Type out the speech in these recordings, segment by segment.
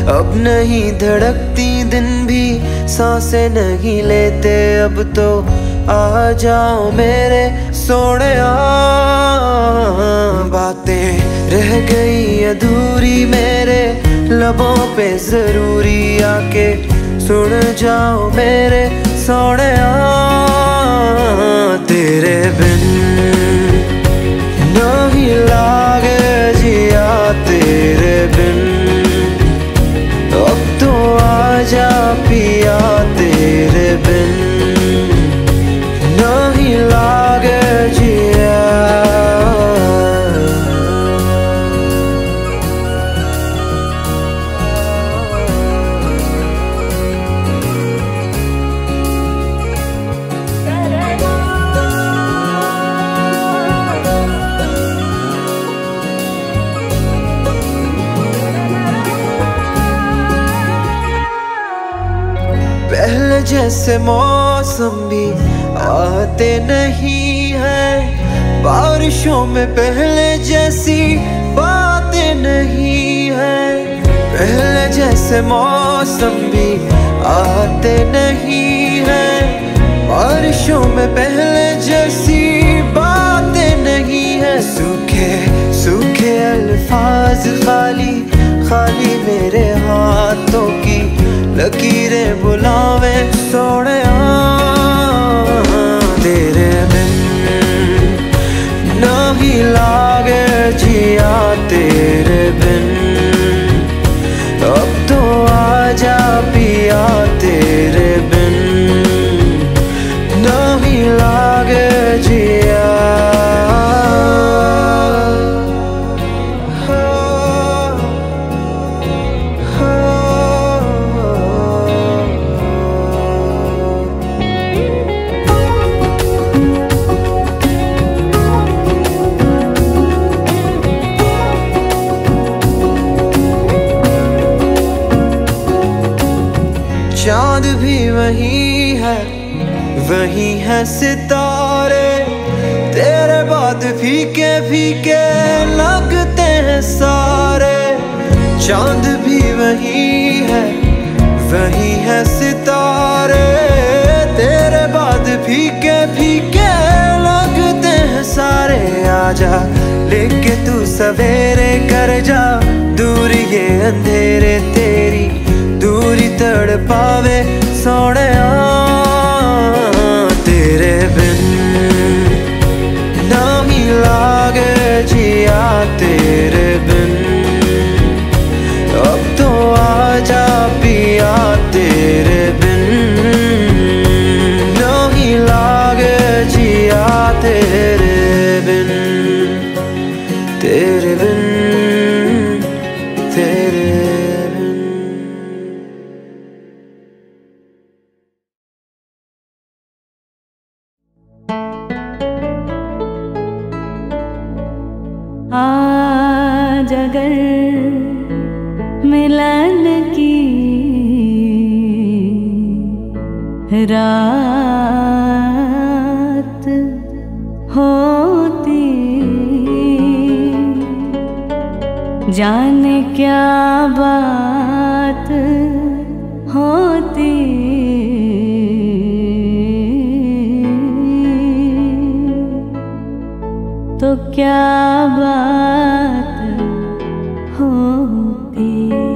अब नहीं धड़कती दिन भी सांसें नहीं लेते अब तो आ जाओ मेरे सोनिया। बातें रह गई अधूरी मेरे लबों पे जरूरी आके सुन जाओ मेरे सोनिया। तेरे बिन नहीं लागे जिया तेरे बिन अब तो आजा पिया तेरे बिन नहीं लागे जिया। पहले जैसे मौसम भी आते नहीं है, बारिशों में पहले जैसी बातें नहीं है। पहले जैसे मौसम भी आते नहीं है, बारिशों में पहले जैसी बातें नहीं है। सूखे सूखे अल्फाज खाली खाली मेरे हाथों की लकीरें बुलावे सोनिया। तेरे बिन नहीं लागे जिया तेरे बिन अब तो आजा पिया तेरे बिन नहीं लागे जिया। चाँद भी वही है सितारे, तेरे बाद फीके फीके लगते हैं सारे। चाँद भी वही है सितारे, तेरे बाद फीके फीके लगते हैं सारे। आजा लेके तू सवेरे कर जा दूर ये अंधेरे, तेरी दूरी तड़पावे सोनिया। तेरे बिन नहीं लागे जिया तेरे बिन अब तो आजा पिया तेरे बिन नहीं लागे जिया तेरे बिन तेरे बिन तेरे आज अगर मिलन की रात होती, जाने क्या बात होती। तो क्या बात होती।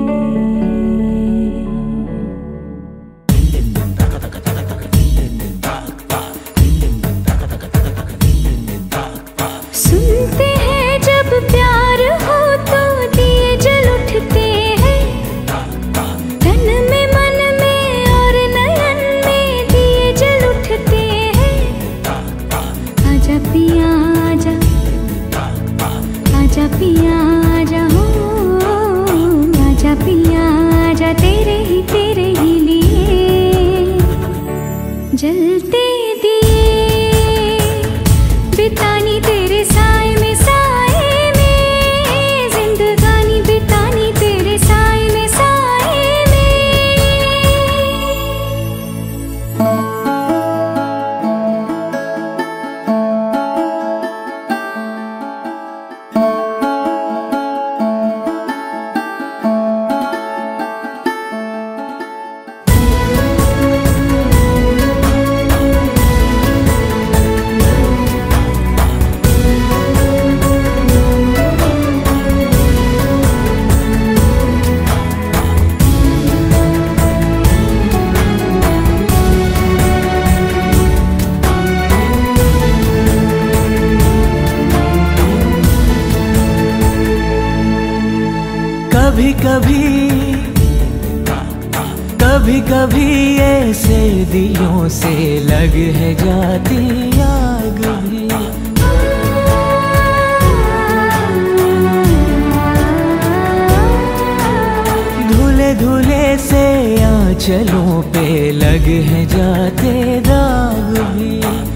सुनते हैं जब प्यार हो तो दिए जल उठते हैं, तन में मन में और नयन में दिए जल उठते हैं। आजा पिया आजा कभी कभी कभी कभी ऐसे दिलों से लग है जाती आग भी। धुले धुले से आंचलों पे लग है जाते दाग भी।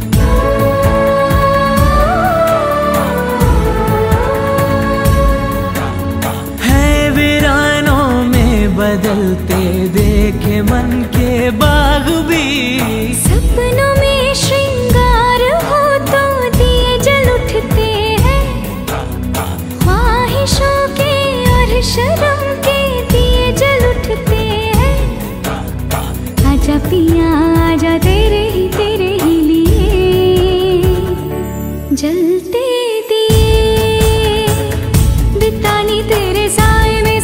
बदलते देखे मन के बाग भी। सपनों में श्रृंगार हो तो दिए जल उठते हैं, ख्वाहिशों के और शर्म के दिए जल उठते हैं। आजा पिया आजा तेरे ही लिए जलते दिए, बितानी तेरे साए में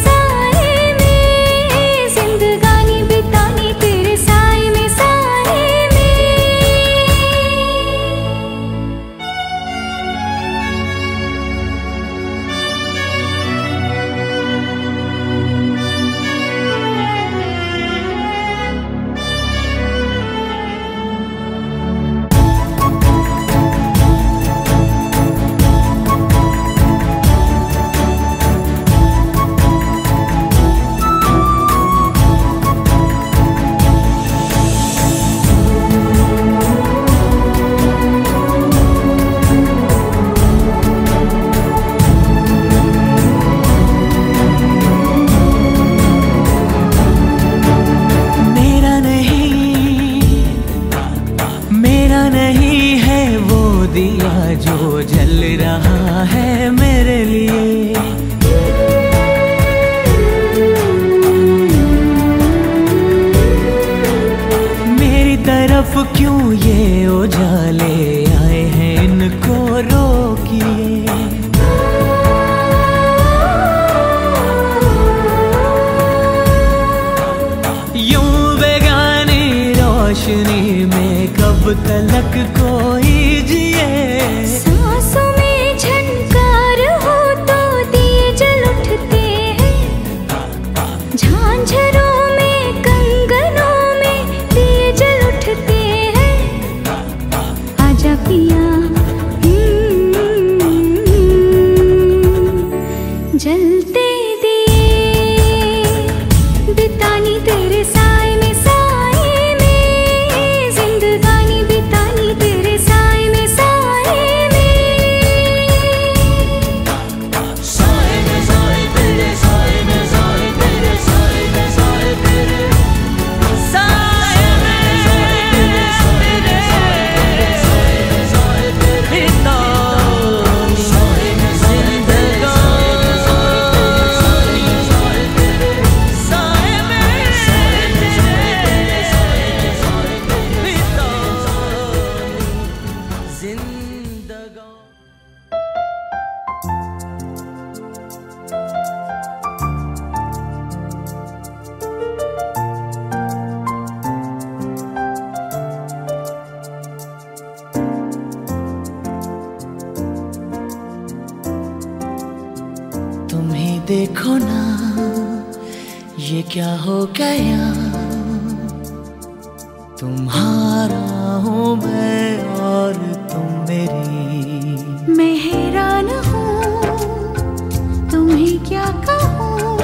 दिया जो जल रहा है मेरे लिए। मेरी तरफ क्यों ये उजाले आए हैं, इनको रोकिए। यूं बेगानी रोशनी में कब तलक कोई जिए। सांसों में झनकार हो तो दिए जल उठते हैं, झांझरों में कंगनों में दिए जल उठते हैं। आजा पिया जलते दिए, बितानी तेरे साए में देखो ना ये क्या हो गया, तुम्हारा हूँ मैं और तुम मेरी। मैं हैरान हूँ तुम्हें क्या कहूँ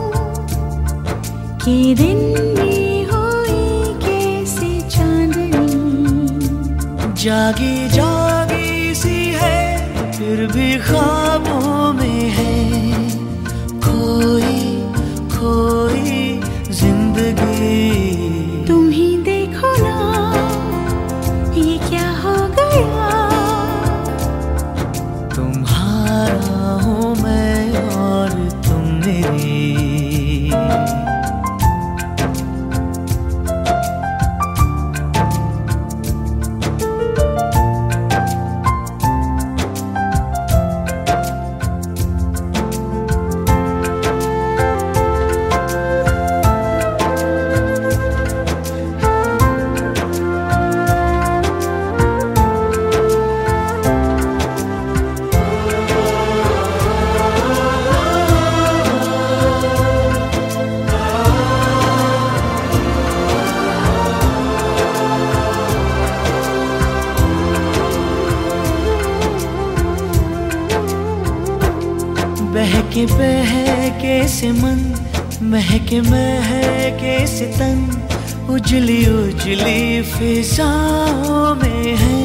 कि दिन में हुई कैसे चांदनी। जागी जागी सी है फिर भी ख्वाबों में है खोई खोई जिंदगी। तुम ही देखो ना ये क्या हो गया, तुम्हारा हूँ मैं और तुम मेरी। बहके बहके से मन, महके महके से तन, उजली उजली फिजाओं में है।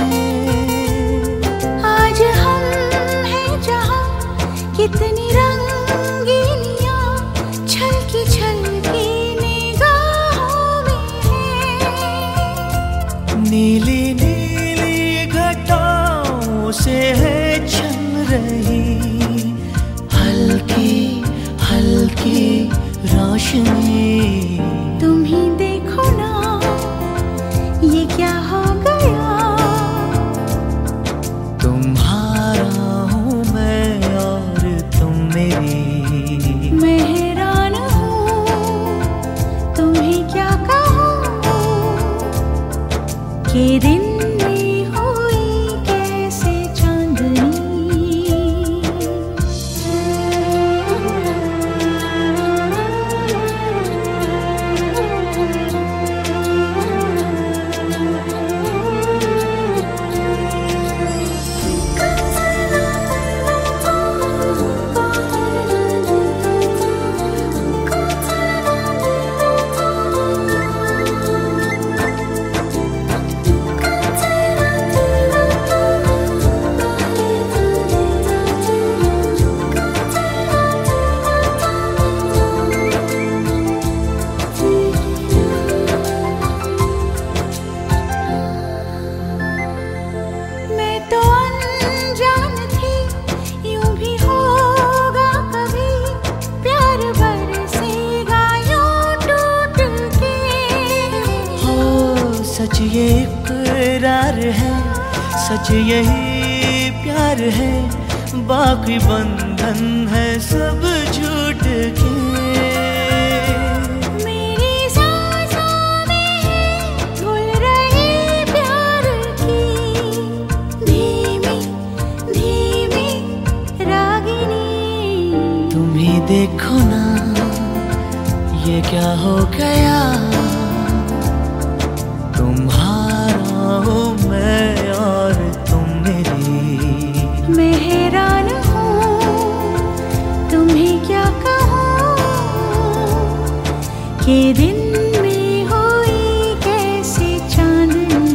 आज हम हैं जहाँ कितनी रंगीनियाँ छलकी छलकी निगाहों में है। नीली नीली घटाओं से है छन रही हल्की हल्की रोशनी। तुम ही देखो ना ये क्या हो गया। तुम्हारा हूँ मैं और तुम मेरी। मैं हैरान हूँ तुम्हें क्या कहूँ कि दिन में हुई कैसे चांदनी। सच ये इकरार है, सच यही प्यार है, बाकी बंधन है सब झूठ के। मेरी सांसों में घुल रही प्यार की धीमी धीमी रागिनी। तुम ही देखो ना ये क्या हो गया। तुम्हारा हूँ मैं और तुम मेरी। मैं हैरान हूँ तुम्हें क्या कहूँ कि दिन में हुई कैसे चांदनी।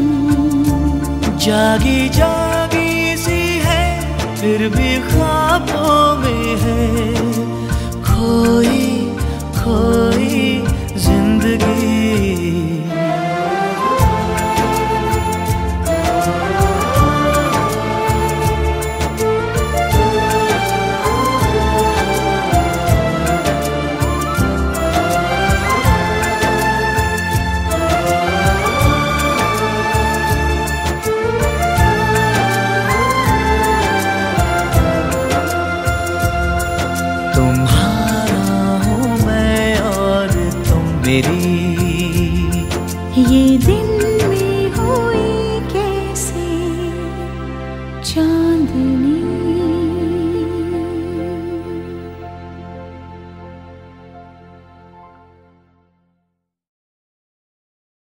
जागी जागी सी है फिर भी ख्वाबों में है, खोई खोई जिंदगी। मेरी ये दिन में हुई कैसे चांदनी।